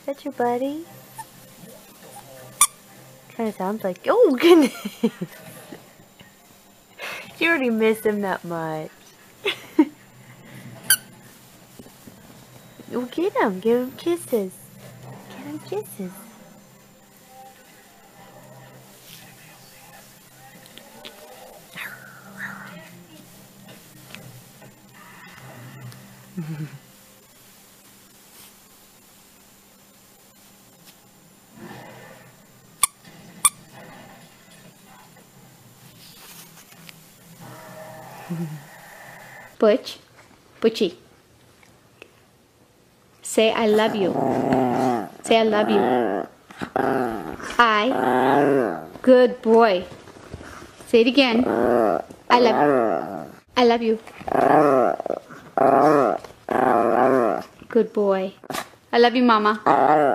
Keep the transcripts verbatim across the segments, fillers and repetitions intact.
Is that your buddy? Kind of sounds like. Oh goodness! You already miss him that much. Well, get him. Give him kisses. Give him kisses. Butch, Butchie, say I love you. Say I love you. I, good boy. Say it again. I love, I love you. Good boy. I love you, Mama.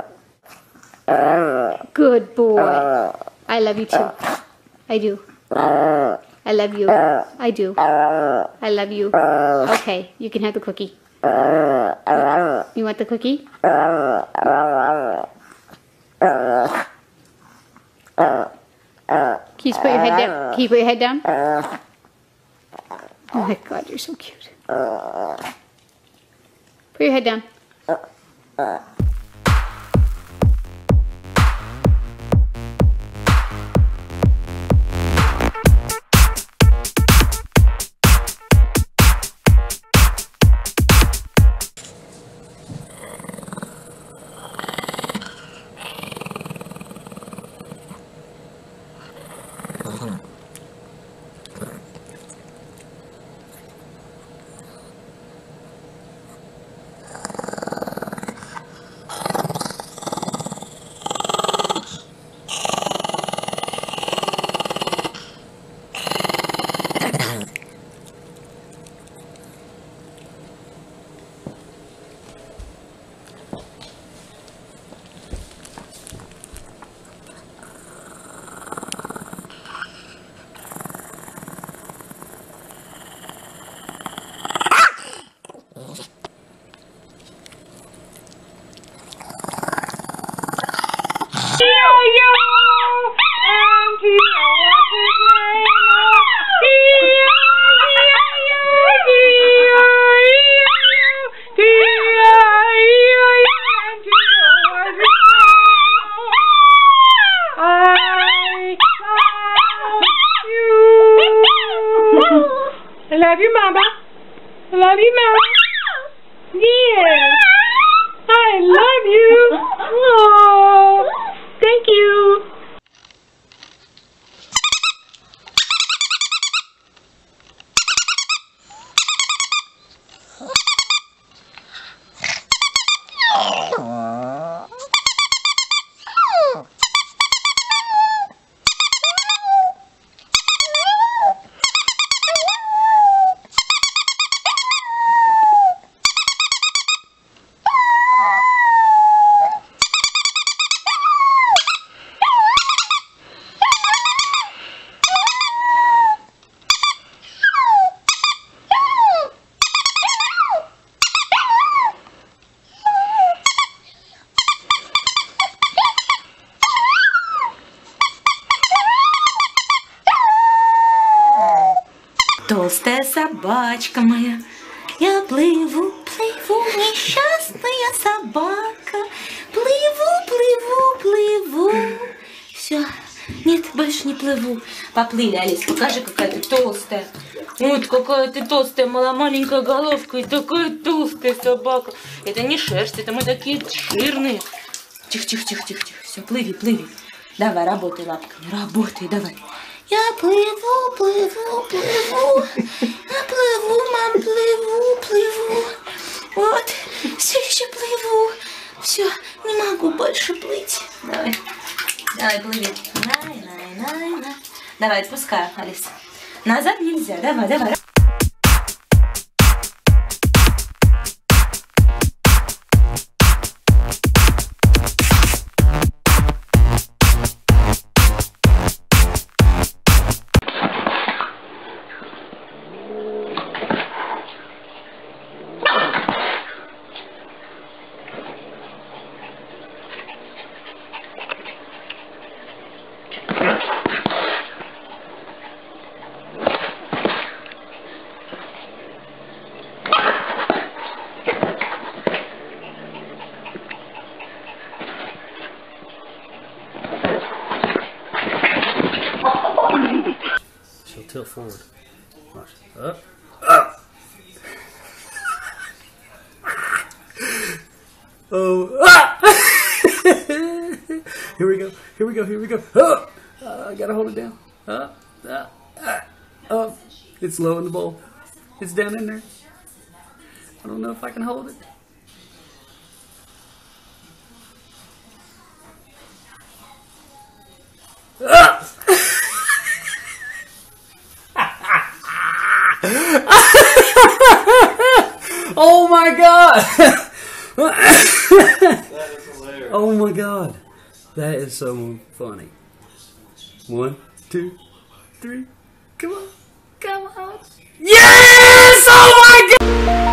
Good boy. I love you too. I do. I love you. I do. I love you. Okay, you can have the cookie. You want the cookie? Can you put your head down? Can you put your head down? Oh my God, you're so cute. Put your head down. I love you, Mama. I love you, Mama. Yes. I love you. Oh, thank you. Толстая собачка моя, я плыву, плыву, несчастная собака, плыву, плыву, плыву. Все, нет, больше не плыву. Поплыли, Алис, покажи, какая ты толстая. Вот какая ты толстая, мала маленькая головка и такая толстая собака. Это не шерсть, это мы такие жирные. Тихо, тихо, тихо, тихо, тихо. Все, плыви, плыви. Давай, работай лапками, работай, давай. Я плыву, плыву, плыву, я плыву, мам, плыву, плыву. Вот, все еще плыву. Все, не могу больше плыть. Давай, давай, плыви. Най, най, най, най. Давай, отпускай, Алиса. Назад нельзя, давай, давай. tilt forward. Watch. Up. Up. Oh. Ah! Here we go. Here we go. Here we go. Oh! Uh, I gotta hold it down. Up. Up. Up. Up. It's low in the bowl. It's down in there. I don't know if I can hold it. Ah! Oh my god! That is hilarious. Oh my god. That is so funny. One, two, three. Come on. Come on. Yes! Oh my god!